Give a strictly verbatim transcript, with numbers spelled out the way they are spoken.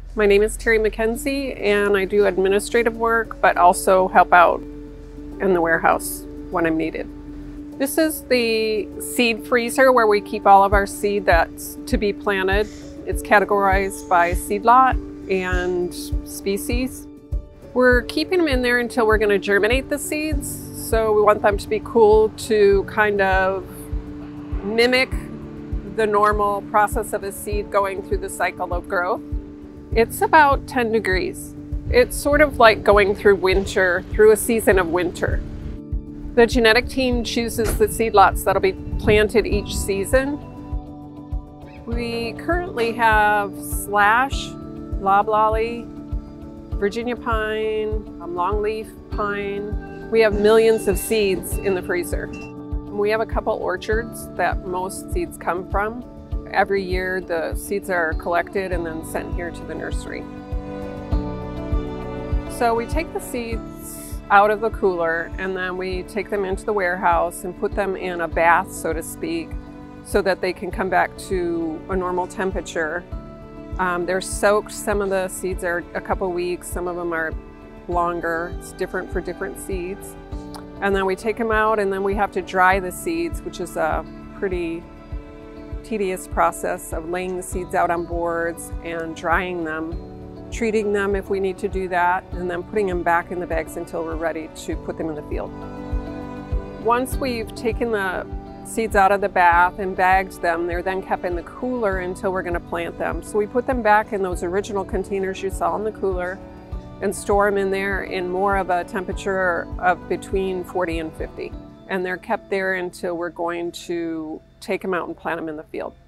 My name is Terry McKenzie, and I do administrative work, but also help out in the warehouse when I'm needed. This is the seed freezer where we keep all of our seed that's to be planted. It's categorized by seed lot and species. We're keeping them in there until we're going to germinate the seeds. So we want them to be cool to kind of mimic the normal process of a seed going through the cycle of growth. It's about ten degrees. It's sort of like going through winter, through a season of winter. The genetic team chooses the seed lots that'll be planted each season. We currently have slash, loblolly, Virginia pine, um, longleaf pine. We have millions of seeds in the freezer. We have a couple orchards that most seeds come from. Every year the seeds are collected and then sent here to the nursery. So we take the seeds out of the cooler and then we take them into the warehouse and put them in a bath, so to speak, so that they can come back to a normal temperature. Um, they're soaked. Some of the seeds are a couple weeks, some of them are longer. It's different for different seeds. And then we take them out and then we have to dry the seeds, which is a pretty tedious process of laying the seeds out on boards and drying them, treating them if we need to do that, and then putting them back in the bags until we're ready to put them in the field. Once we've taken the seeds out of the bath and bagged them, they're then kept in the cooler until we're going to plant them. So we put them back in those original containers you saw in the cooler and store them in there in more of a temperature of between forty and fifty. And they're kept there until we're going to take them out and plant them in the field.